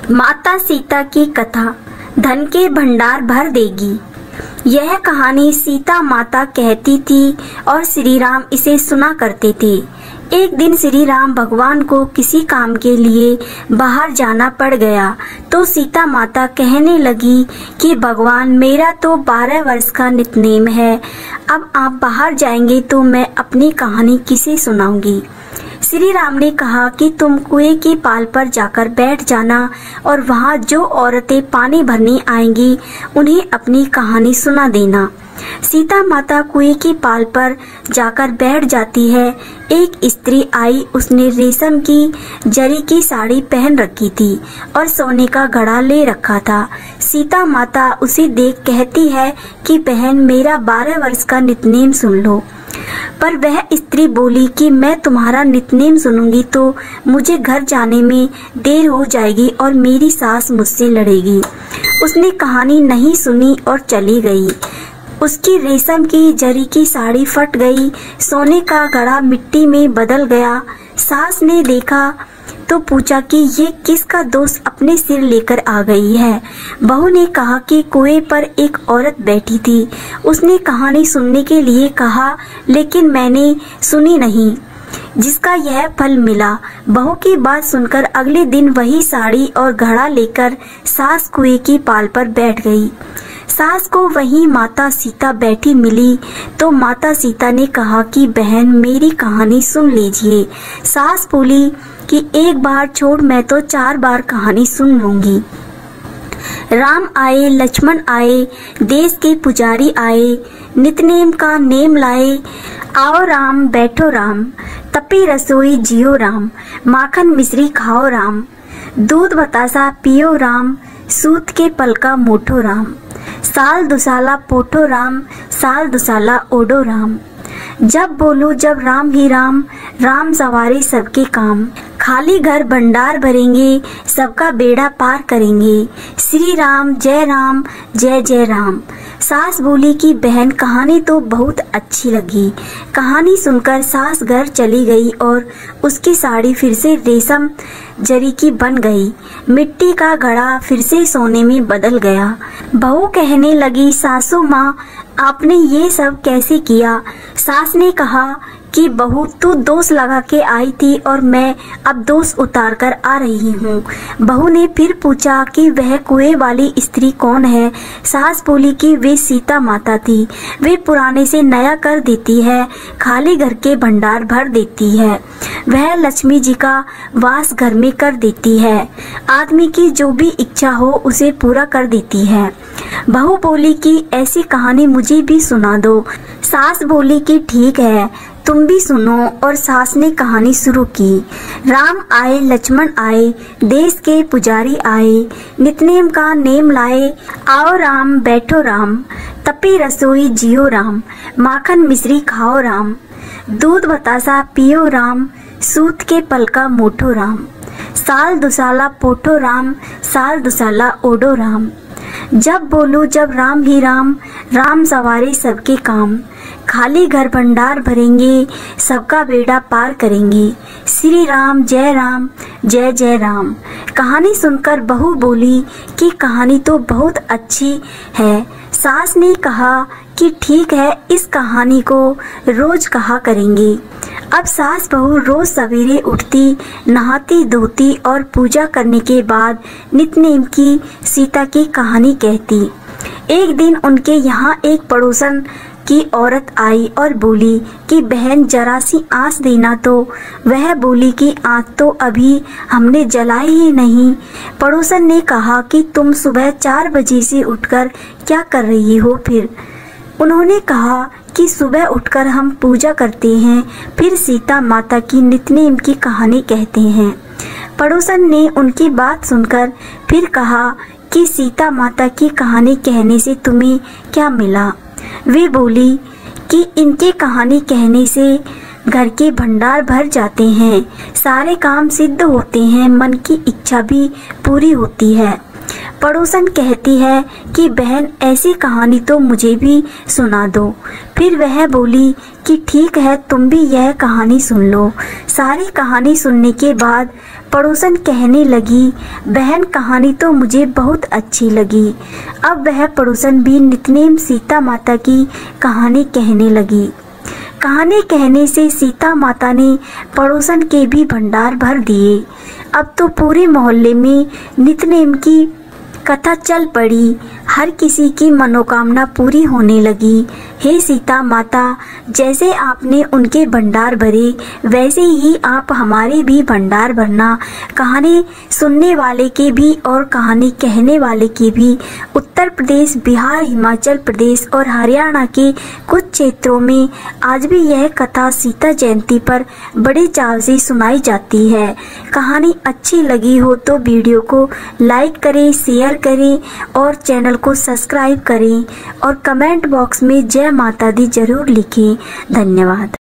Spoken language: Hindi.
माता सीता की कथा धन के भंडार भर देगी। यह कहानी सीता माता कहती थी और श्री राम इसे सुना करते थे। एक दिन श्री राम भगवान को किसी काम के लिए बाहर जाना पड़ गया तो सीता माता कहने लगी कि भगवान, मेरा तो 12 वर्ष का नितनेम है, अब आप बाहर जाएंगे तो मैं अपनी कहानी किसे सुनाऊंगी। श्री राम ने कहा कि तुम कुएं की पाल पर जाकर बैठ जाना और वहाँ जो औरतें पानी भरने आएंगी उन्हें अपनी कहानी सुना देना। सीता माता कुएं की पाल पर जाकर बैठ जाती है। एक स्त्री आई, उसने रेशम की जरी की साड़ी पहन रखी थी और सोने का घड़ा ले रखा था। सीता माता उसे देख कहती है कि बहन, मेरा 12 वर्ष का नितनेम सुन लो। पर वह स्त्री बोली कि मैं तुम्हारा नितनेम सुनूंगी तो मुझे घर जाने में देर हो जाएगी और मेरी सास मुझसे लड़ेगी। उसने कहानी नहीं सुनी और चली गई। उसकी रेशम की जरी की साड़ी फट गई, सोने का घड़ा मिट्टी में बदल गया। सास ने देखा तो पूछा कि ये किसका दोष अपने सिर लेकर आ गई है। बहू ने कहा कि कुएं पर एक औरत बैठी थी, उसने कहानी सुनने के लिए कहा लेकिन मैंने सुनी नहीं, जिसका यह फल मिला। बहू की बात सुनकर अगले दिन वही साड़ी और घड़ा लेकर सास कुएं की पाल पर बैठ गई। सास को वहीं माता सीता बैठी मिली तो माता सीता ने कहा कि बहन, मेरी कहानी सुन लीजिए। सास बोली कि एक बार छोड़, मैं तो 4 बार कहानी सुन लूंगी। राम आए, लक्ष्मण आए, देश के पुजारी आए, नितनेम का नेम लाए। आओ राम, बैठो राम, तपी रसोई जियो राम, माखन मिश्री खाओ राम, दूध बतासा पियो राम, सूत के पलका मोठो राम, साल दुसाला पोठो राम, साल दुसाला ओडो राम। जब बोलो जब राम ही राम, राम सवारे सबके काम, खाली घर भंडार भरेंगे, सबका बेड़ा पार करेंगे। श्री राम जय जय राम। सास बोली कि बहन, कहानी तो बहुत अच्छी लगी। कहानी सुनकर सास घर चली गई और उसकी साड़ी फिर से रेशम जरी की बन गई। मिट्टी का घड़ा फिर से सोने में बदल गया। बहू कहने लगी, सासू माँ, आपने ये सब कैसे किया? सास ने कहा कि बहू, तू दोष लगा के आई थी और मैं अब दोष उतार कर आ रही हूँ। बहू ने फिर पूछा कि वह कुएं वाली स्त्री कौन है? सास बोली कि वे सीता माता थी, वे पुराने से नया कर देती है, खाली घर के भंडार भर देती है, वह लक्ष्मी जी का वास घर में कर देती है, आदमी की जो भी इच्छा हो उसे पूरा कर देती है। बहू बोली कि ऐसी कहानी मुझे भी सुना दो। सास बोली कि ठीक है, तुम भी सुनो। और सास ने कहानी शुरू की। राम आए, लक्ष्मण आए, देश के पुजारी आए, नितनेम का नेम लाए। आओ राम, बैठो राम, तपी रसोई जियो राम, माखन मिश्री खाओ राम, दूध बतासा पियो राम, सूत के पलका मोठो राम, साल दुसाला पोठो राम, साल दुसाला ओडो राम। जब बोलो जब राम ही राम, राम सवारे सबके काम, खाली घर भंडार भरेंगे, सबका बेड़ा पार करेंगे। श्री राम जय जय राम। कहानी सुनकर बहू बोली कि कहानी तो बहुत अच्छी है। सास ने कहा कि ठीक है, इस कहानी को रोज कहा करेंगे। अब सास बहू रोज सवेरे उठती, नहाती धोती और पूजा करने के बाद नितनेम की सीता की कहानी कहती। एक दिन उनके यहाँ एक पड़ोसन की औरत आई और बोली कि बहन, जरा सी आँच देना। तो वह बोली कि आँच तो अभी हमने जलाई ही नहीं। पड़ोसन ने कहा कि तुम सुबह 4 बजे से उठकर क्या कर रही हो? फिर उन्होंने कहा कि सुबह उठकर हम पूजा करते हैं, फिर सीता माता की नितनेम की कहानी कहते हैं। पड़ोसन ने उनकी बात सुनकर फिर कहा कि सीता माता की कहानी कहने से तुम्हें क्या मिला? वे बोली कि इनके कहानी कहने से घर के भंडार भर जाते हैं, सारे काम सिद्ध होते हैं, मन की इच्छा भी पूरी होती है। पड़ोसन कहती है कि बहन ऐसी कहानी तो मुझे भी सुना दो। फिर वह बोली कि ठीक है, तुम भी यह कहानी सुन लो। सारी कहानी सुनने के बाद पड़ोसन कहने लगी, बहन कहानी तो मुझे बहुत अच्छी लगी। अब वह पड़ोसन भी नितनेम सीता माता की कहानी कहने लगी। कहानी कहने से सीता माता ने पड़ोसन के भी भंडार भर दिए। अब तो पूरे मोहल्ले में नितनेम की कथा चल पड़ी। हर किसी की मनोकामना पूरी होने लगी। हे सीता माता, जैसे आपने उनके भंडार भरे वैसे ही आप हमारे भी भंडार भरना। कहानी सुनने वाले के भी और कहानी कहने वाले के भी। उत्तर प्रदेश, बिहार, हिमाचल प्रदेश और हरियाणा के कुछ क्षेत्रों में आज भी यह कथा सीता जयंती पर बड़े चाव से सुनाई जाती है। कहानी अच्छी लगी हो तो वीडियो को लाइक करें, शेयर करें और चैनल को सब्सक्राइब करें और कमेंट बॉक्स में जय माता दी जरूर लिखें। धन्यवाद।